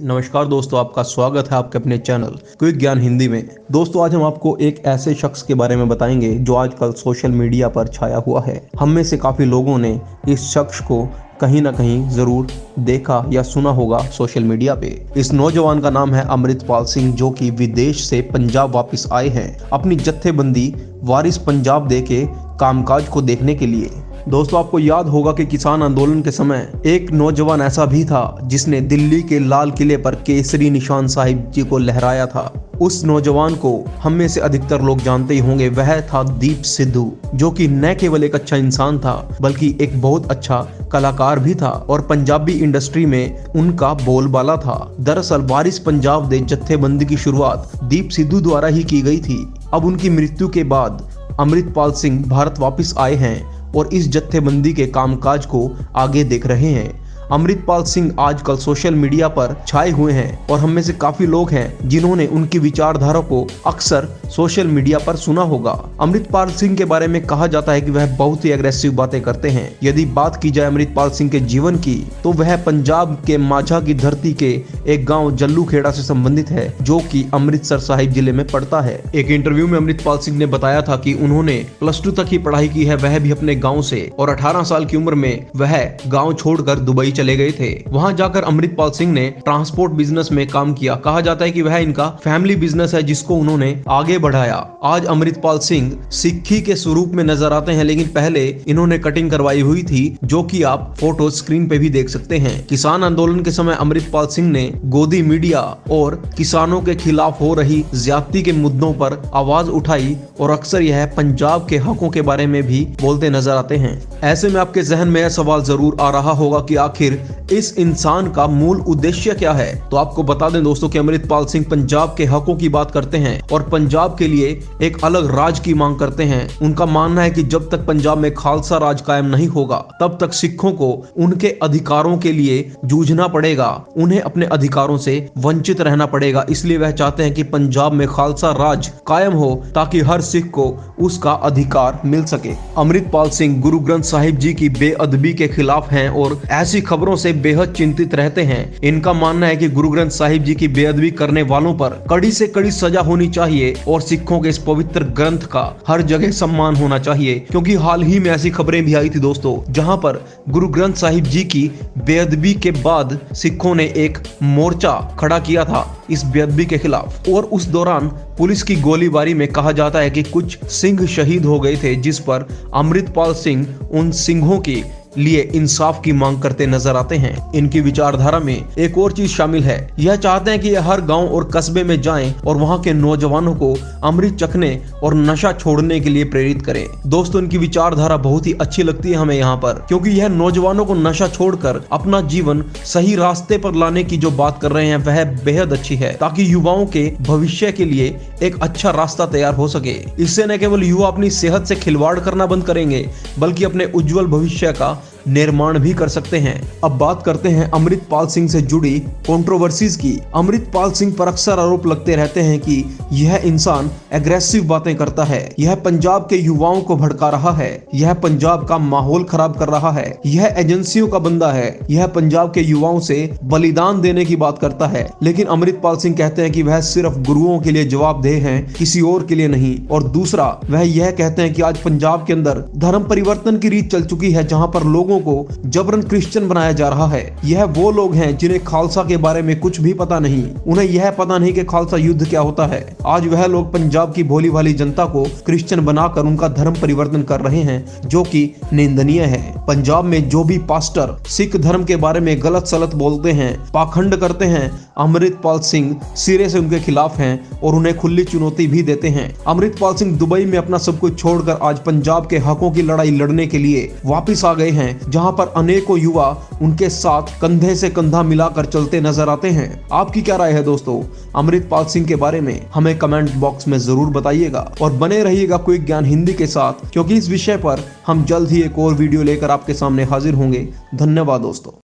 नमस्कार दोस्तों, आपका स्वागत है आपके अपने चैनल क्विक ज्ञान हिंदी में। दोस्तों, आज हम आपको एक ऐसे शख्स के बारे में बताएंगे जो आजकल सोशल मीडिया पर छाया हुआ है। हम में से काफ़ी लोगों ने इस शख्स को कहीं ना कहीं ज़रूर देखा या सुना होगा सोशल मीडिया पे। इस नौजवान का नाम है अमृतपाल सिंह, जो कि विदेश से पंजाब वापस आए हैं अपनी जत्थेबंदी वारिस पंजाब दे के कामकाज को देखने के लिए। दोस्तों, आपको याद होगा कि किसान आंदोलन के समय एक नौजवान ऐसा भी था जिसने दिल्ली के लाल किले पर केसरी निशान साहिब जी को लहराया था। उस नौजवान को हम में से अधिकतर लोग जानते ही होंगे। वह था दीप सिद्धू, जो कि न केवल एक अच्छा इंसान था बल्कि एक बहुत अच्छा कलाकार भी था और पंजाबी इंडस्ट्री में उनका बोलबाला था। दरअसल वारिस पंजाब दे जत्थेबंदी की शुरुआत दीप सिद्धू द्वारा ही की गई थी। अब उनकी मृत्यु के बाद अमृतपाल सिंह भारत वापस आए हैं और इस जत्थेबंदी के कामकाज को आगे देख रहे हैं। अमृतपाल सिंह आजकल सोशल मीडिया पर छाए हुए हैं और हम में से काफी लोग हैं जिन्होंने उनकी विचारधारा को अक्सर सोशल मीडिया पर सुना होगा। अमृतपाल सिंह के बारे में कहा जाता है कि वह बहुत ही एग्रेसिव बातें करते हैं। यदि बात की जाए अमृतपाल सिंह के जीवन की, तो वह पंजाब के माझा की धरती के एक गाँव जल्लूखेड़ा से संबंधित है, जो की अमृतसर साहिब जिले में पड़ता है। एक इंटरव्यू में अमृतपाल सिंह ने बताया था कि उन्होंने +2 तक ही पढ़ाई की है, वह भी अपने गाँव से, और 18 साल की उम्र में वह गाँव छोड़कर दुबई चले गए थे। वहां जाकर अमृतपाल सिंह ने ट्रांसपोर्ट बिजनेस में काम किया। कहा जाता है कि वह इनका फैमिली बिजनेस है जिसको उन्होंने आगे बढ़ाया। आज अमृतपाल सिंह सिक्खी के स्वरूप में नजर आते हैं, लेकिन पहले इन्होंने कटिंग करवाई हुई थी, जो कि आप फोटो स्क्रीन पे भी देख सकते हैं। किसान आंदोलन के समय अमृतपाल सिंह ने गोदी मीडिया और किसानों के खिलाफ हो रही ज्यादती के मुद्दों पर आवाज उठाई और अक्सर यह पंजाब के हकों के बारे में भी बोलते नजर आते हैं। ऐसे में आपके जहन में यह सवाल जरूर आ रहा होगा कि आखिर इस इंसान का मूल उद्देश्य क्या है। तो आपको बता दें दोस्तों कि अमृतपाल सिंह पंजाब के हकों की बात करते हैं और पंजाब के लिए एक अलग राज की मांग करते हैं। उनका मानना है कि जब तक पंजाब में खालसा राज कायम नहीं होगा, तब तक सिखों को उनके अधिकारों के लिए जूझना पड़ेगा, उन्हें अपने अधिकारों से वंचित रहना पड़ेगा। इसलिए वह चाहते हैं कि पंजाब में खालसा राज कायम हो ताकि हर सिख को उसका अधिकार मिल सके। अमृतपाल सिंह गुरु ग्रंथ साहिब जी की बेअदबी के खिलाफ हैं और ऐसी खबरों से बेहद चिंतित रहते हैं। इनका मानना है कि गुरु ग्रंथ साहिब जी की बेअदबी करने वालों पर कड़ी से कड़ी सजा होनी चाहिए और सिखों के इस पवित्र ग्रंथ का हर जगह सम्मान होना चाहिए, क्योंकि हाल ही में ऐसी खबरें भी आई थी दोस्तों, जहां पर गुरु ग्रंथ साहिब जी की बेअदबी के बाद सिखों ने एक मोर्चा खड़ा किया था इस बेअदबी के खिलाफ, और उस दौरान पुलिस की गोलीबारी में कहा जाता है कि कुछ सिंह शहीद हो गए थे, जिस पर अमृतपाल सिंह उन सिंहों की लिए इंसाफ की मांग करते नजर आते हैं। इनकी विचारधारा में एक और चीज शामिल है, यह चाहते हैं कि यह हर गांव और कस्बे में जाएं और वहां के नौजवानों को अमृत चखने और नशा छोड़ने के लिए प्रेरित करें। दोस्तों, इनकी विचारधारा बहुत ही अच्छी लगती है हमें यहाँ पर, क्योंकि यह नौजवानों को नशा छोड़कर अपना जीवन सही रास्ते पर लाने की जो बात कर रहे हैं वह बेहद अच्छी है, ताकि युवाओं के भविष्य के लिए एक अच्छा रास्ता तैयार हो सके। इससे न केवल युवा अपनी सेहत से खिलवाड़ करना बंद करेंगे, बल्कि अपने उज्जवल भविष्य का निर्माण भी कर सकते हैं। अब बात करते हैं अमृतपाल सिंह से जुड़ी कंट्रोवर्सीज की। अमृतपाल सिंह पर अक्सर आरोप लगते रहते हैं कि यह इंसान एग्रेसिव बातें करता है, यह पंजाब के युवाओं को भड़का रहा है, यह पंजाब का माहौल खराब कर रहा है, यह एजेंसियों का बंदा है, यह पंजाब के युवाओं से बलिदान देने की बात करता है। लेकिन अमृतपाल सिंह कहते हैं कि वह सिर्फ गुरुओं के लिए जवाबदेह हैं, किसी और के लिए नहीं। और दूसरा, वह यह कहते हैं कि आज पंजाब के अंदर धर्म परिवर्तन की रीत चल चुकी है, जहां पर लोगों को जबरन क्रिश्चियन बनाया जा रहा है। यह वो लोग हैं जिन्हें खालसा के बारे में कुछ भी पता नहीं, उन्हें यह पता नहीं कि खालसा युद्ध क्या होता है। आज वह लोग पंजाब की भोली भाली जनता को क्रिश्चियन बनाकर उनका धर्म परिवर्तन कर रहे हैं, जो कि निंदनीय है। पंजाब में जो भी पास्टर सिख धर्म के बारे में गलत सलत बोलते हैं, पाखंड करते हैं, अमृतपाल सिंह सिरे से उनके खिलाफ हैं और उन्हें खुली चुनौती भी देते हैं। अमृतपाल सिंह दुबई में अपना सब कुछ छोड़कर आज पंजाब के हकों की लड़ाई लड़ने के लिए वापिस आ गए हैं, जहां पर अनेकों युवा उनके साथ कंधे से कंधा मिलाकर चलते नजर आते हैं। आपकी क्या राय है दोस्तों अमृतपाल सिंह के बारे में? हमें कमेंट बॉक्स में जरूर बताइएगा और बने रहिएगा क्विक ज्ञान हिंदी के साथ, क्योंकि इस विषय पर हम जल्द ही एक और वीडियो लेकर आपके सामने हाजिर होंगे। धन्यवाद दोस्तों।